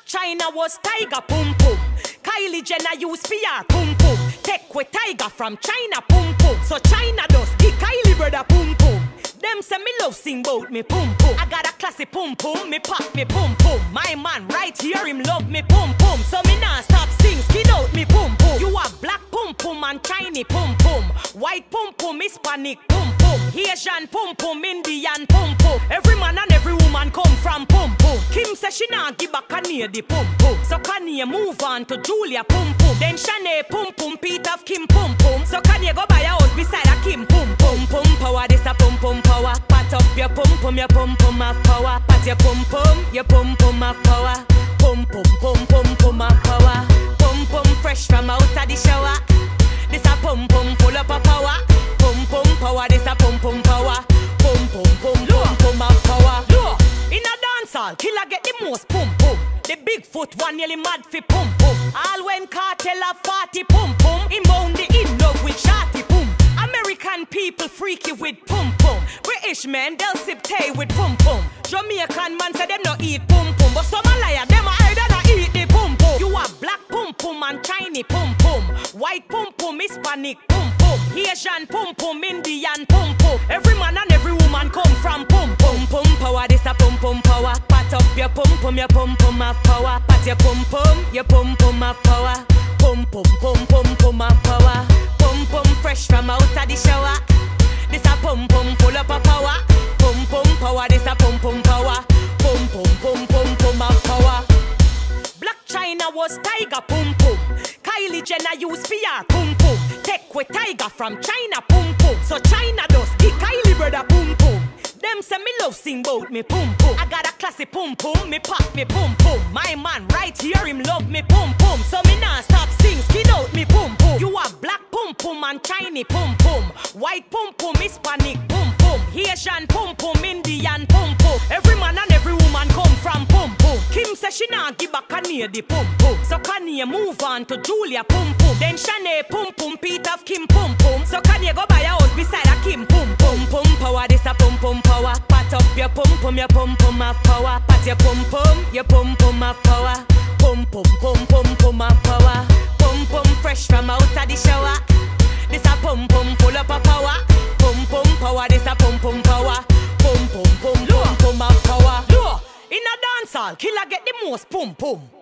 China was Tiger pum pum. Kylie Jenner use PR pum pum. Take with Tiger from China pum pum. So China does give Kylie brother pum pum. Them say me love sing bout me pum pum. I got a classy pum pum, me pop me pum pum. My man right here, him love me pum pum. So me nah stop sing, skin out me pum pum. You are black pum pum and tiny pum pum. White pum pum, Hispanic pum pum. Asian pum pum, Indian pum pum. Every man and every woman come from pum pum. Kim say she nah give back Kanye the pum pum. So Kanye move on to Julia pum pum. Then Shanae pum pum, Pete of Kim pum pum. So Kanye go buy a house beside a Kim pum pum. Pum power, this a pum pum power. Pat up your pum pum have power. Pat your pum pum have power. Pum pum have power. Pum pum fresh from out of the shower. This a pum pum full up of power. Pum pum power, this a pum pum power. Pum pum have power. Look, in a dance hall, killer get the most pum pum. The Bigfoot one nearly mad fi pum pum. All when cartel a 40 pum pum. Him bound the in love with shorty pum. American people freaky with pum pum. British men they'll sip tea with pum pum. Jamaican man say them no eat pum pum, but some a liar them a hide and a eat the pum pum. You are black pum pum and tiny pum pum. White pum pum, Hispanic pum pum. Asian pum pum, Indian pum pum. Every man and every woman come from pum pum. Pum power, this a pum pum power. Pat up your pum pum have power. Pat your pum pum have power. Pum pum have power. Pum pum fresh from out of the shower. This a pum pum full up of power. Pum pum power, this a pum pum power. Pum pum have power. Black China was Tiger pum pum. Kylie Jenner use PR pum pum. Take with Tiger from China pum pum. So China does give Kylie brother pum pum. Them say me love sing bout me pum pum. I got a classy pum pum, me pop me pum pum. My man right here, him love me pum pum. So me nah stop sing, skin out me pum pum. You are black pum pum and tiny pum pum. White pum pum, Hispanic pum pum. Asian pum pum, Indian pum pum. Every man and every woman come from pum pum. Kim say she nah give back Kanye the pum pum. So Kanye move on to Julia pum pum. Then Shanae pum pum, Pete of Kim pum pum. So Kanye go buy a house beside a Kim pum pum. Pum power, this a pum pum power. Pat up your pum pum have power. Pat your pum pum have power. Pum pum have power. Pum pum fresh from out of the shower. This a pum pum full up of power. Pum pum power, this a pum pum power. Pum pum have power. Look, in a dance hall, killer get the most pum pum.